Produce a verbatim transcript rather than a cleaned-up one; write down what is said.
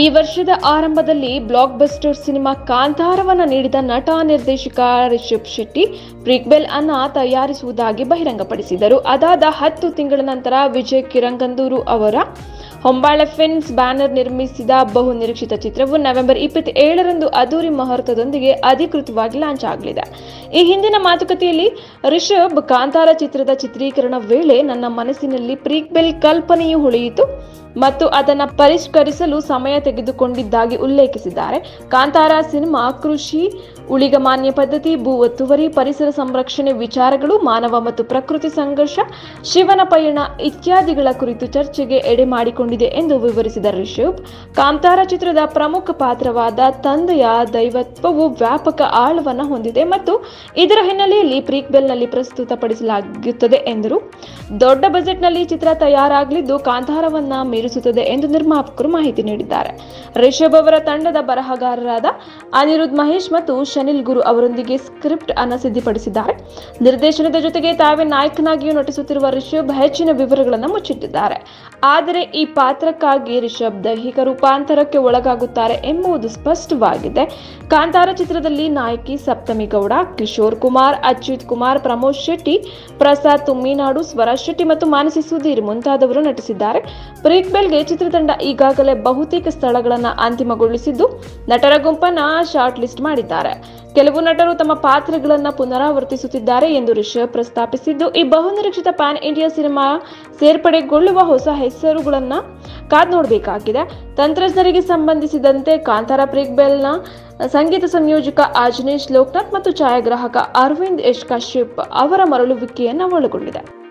ಈ ವರ್ಷದ ಆರಂಭದಲ್ಲಿ ಬ್ಲಾಕ್ ಬಸ್ಟರ್ ಸಿನಿಮಾ ಕಾಂತಾರವನ್ನು ನೀಡಿದ ನಟ ನಿರ್ದೇಶಕ ರಿಷಬ್ ಶೆಟ್ಟಿ ಪ್ರೀಕ್ವೆಲ್ ಅನ್ನ ತಯಾರಿಸುವುದಾಗಿ ಬಹಿರಂಗಪಡಿಸಿದರು. ಅದಾದ ಹತ್ತು ತಿಂಗಳ ನಂತರ ವಿಜಯ್ ಕಿರಂಗಂದೂರು ಅವರ ಹೊಂಬಾಳೆ ಫಿಲ್ಮ್ಸ್ ಬ್ಯಾನರ್ ನಿರ್ಮಿಸಿದ ಬಹು ನಿರೀಕ್ಷಿತ ಚಿತ್ರವು ನವೆಂಬರ್ ಇಪ್ಪತ್ತೇಳರಂದು ಅದ್ದೂರಿ ಮುಹೂರ್ತದೊಂದಿಗೆ ಅಧಿಕೃತವಾಗಿ ಲಾಂಚ್ ಆಗಲಿದೆ. ಈ ಹಿಂದಿನ ಮಾತುಕತೆಯಲ್ಲಿ ರಿಷಬ್ ಕಾಂತಾರ ಚಿತ್ರದ ಚಿತ್ರೀಕರಣ ವೇಳೆ ನನ್ನ ಮನಸ್ಸಿನಲ್ಲಿ ಪ್ರೀಕ್ವೆಲ್ ಕಲ್ಪನೆಯು ಹೊಳೆಯಿತು ಮತ್ತು ಅದನ್ನು ಪರಿಷ್ಕರಿಸಲು ಸಮಯ ತೆಗೆದುಕೊಂಡಿದ್ದಾಗಿ ಉಲ್ಲೇಖಿಸಿದ್ದಾರೆ. ಕಾಂತಾರ ಸಿನಿಮಾ ಕೃಷಿ, ಉಳಿಗಮಾನ್ಯ ಪದ್ಧತಿ, ಭೂ ಒತ್ತುವರಿ, ಪರಿಸರ ಸಂರಕ್ಷಣೆ ವಿಚಾರಗಳು, ಮಾನವ ಮತ್ತು ಪ್ರಕೃತಿ ಸಂಘರ್ಷ, ಶಿವನ ಪಯಣ ಇತ್ಯಾದಿಗಳ ಕುರಿತು ಚರ್ಚೆಗೆ ಎಡೆ ಮಾಡಿಕೊಂಡಿದೆ ಎಂದು ವಿವರಿಸಿದ ರಿಷಬ್, ಕಾಂತಾರ ಚಿತ್ರದ ಪ್ರಮುಖ ಪಾತ್ರವಾದ ತಂದೆಯ ದೈವತ್ವವು ವ್ಯಾಪಕ ಆಳವನ್ನು ಹೊಂದಿದೆ ಮತ್ತು ಇದರ ಹಿನ್ನೆಲೆಯಲ್ಲಿ ಪ್ರೀಕ್ವೆಲ್ನಲ್ಲಿ ಪ್ರಸ್ತುತಪಡಿಸಲಾಗುತ್ತದೆ ಎಂದರು. ದೊಡ್ಡ ಬಜೆಟ್ನಲ್ಲಿ ಚಿತ್ರ ತಯಾರಾಗಲಿದ್ದು ಕಾಂತಾರವನ್ನ ಮೀರಿಸುತ್ತದೆ ಎಂದು ನಿರ್ಮಾಪಕರು ಮಾಹಿತಿ ನೀಡಿದ್ದಾರೆ. ರಿಷಬ್ ಅವರ ತಂಡದ ಬರಹಗಾರರಾದ ಅನಿರುದ್ಧ್ ಮಹೇಶ್ ಮತ್ತು ಶನಿಲ್ ಗುರು ಅವರೊಂದಿಗೆ ಸ್ಕ್ರಿಪ್ಟ್ ಅನ್ನು ಸಿದ್ಧಪಡಿಸಿದ್ದಾರೆ. ನಿರ್ದೇಶನದ ಜೊತೆಗೆ ತಾವೇ ನಾಯಕನಾಗಿಯೂ ನಟಿಸುತ್ತಿರುವ ರಿಷಬ್ ಹೆಚ್ಚಿನ ವಿವರಗಳನ್ನು ಮುಚ್ಚಿಟ್ಟಿದ್ದಾರೆ. ಆದರೆ ಈ ಪಾತ್ರಕ್ಕಾಗಿ ರಿಷಬ್ ದೈಹಿಕ ರೂಪಾಂತರಕ್ಕೆ ಒಳಗಾಗುತ್ತಾರೆ ಎಂಬುದು ಸ್ಪಷ್ಟವಾಗಿದೆ. ಕಾಂತಾರ ಚಿತ್ರದಲ್ಲಿ ನಾಯಕಿ ಸಪ್ತಮಿ ಗೌಡ, ಕಿಶೋರ್ ಕುಮಾರ್, ಅಚ್ಯುತ್ ಕುಮಾರ್, ಪ್ರಮೋದ್ ಶೆಟ್ಟಿ, ಪ್ರಸಾದ್ ತುಮ್ಮಿನಾಡು, ಸ್ವರಾಜ್ ಶೆಟ್ಟಿ ಮತ್ತು ಮಾನಸಿ ಸುಧೀರ್ ಮುಂತಾದವರು ನಟಿಸಿದ್ದಾರೆ. ಪ್ರೀಕ್ವೆಲ್ಗೆ ಚಿತ್ರತಂಡ ಈಗಾಗಲೇ ಬಹುತೇಕ ಸ್ಥಳಗಳನ್ನು ಅಂತಿಮಗೊಳಿಸಿದ್ದು ನಟರ ಗುಂಪನ್ನ ಶಾರ್ಟ್ ಲಿಸ್ಟ್ ಮಾಡಿದ್ದಾರೆ. ಕೆಲವು ನಟರು ತಮ್ಮ ಪಾತ್ರಗಳನ್ನು ಪುನರಾವರ್ತಿಸುತ್ತಿದ್ದಾರೆ ಎಂದು ರಿಷಬ್ ಪ್ರಸ್ತಾಪಿಸಿದ್ದು, ಈ ಬಹುನಿರೀಕ್ಷಿತ ಪ್ಯಾನ್ ಇಂಡಿಯಾ ಸಿನಿಮಾ ಸೇರ್ಪಡೆಗೊಳ್ಳುವ ಹೊಸ ಹೆಸರುಗಳನ್ನ ಕಾದ್ ನೋಡಬೇಕಾಗಿದೆ. ತಂತ್ರಜ್ಞರಿಗೆ ಸಂಬಂಧಿಸಿದಂತೆ ಕಾಂತಾರ ಪ್ರೀಕ್ವೆಲ್ನ ಸಂಗೀತ ಸಂಯೋಜಕ ಅಜನೀಶ್ ಲೋಕನಾಥ್ ಮತ್ತು ಛಾಯಾಗ್ರಾಹಕ ಅರವಿಂದ್ ಎಚ್ ಕಶ್ಯಪ್ ಅವರ ಮರಳುವಿಕೆಯನ್ನು ಒಳಗೊಂಡಿದೆ.